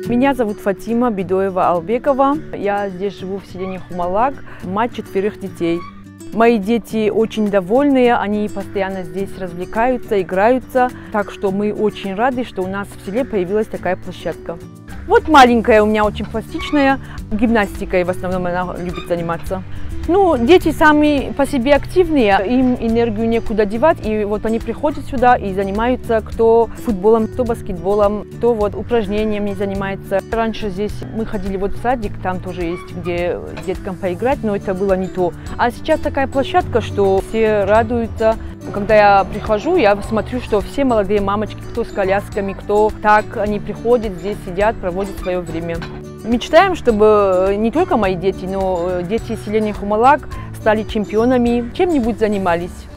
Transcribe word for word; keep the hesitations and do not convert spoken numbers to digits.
Меня зовут Фатима Бидоева Албекова. Я здесь живу в селении Хумалак, мать четверых детей. Мои дети очень довольные, они постоянно здесь развлекаются, играются. Так что мы очень рады, что у нас в селе появилась такая площадка. Вот маленькая у меня очень пластичная, гимнастикой в основном она любит заниматься. Ну, дети сами по себе активные, им энергию некуда девать, и вот они приходят сюда и занимаются кто футболом, кто баскетболом, кто вот упражнениями занимается. Раньше здесь мы ходили вот в садик, там тоже есть где деткам поиграть, но это было не то. А сейчас такая площадка, что все радуются. Когда я прихожу, я смотрю, что все молодые мамочки, кто с колясками, кто так, они приходят, здесь сидят, проводят свое время. Мечтаем, чтобы не только мои дети, но дети селения Хумалак стали чемпионами, чем-нибудь занимались.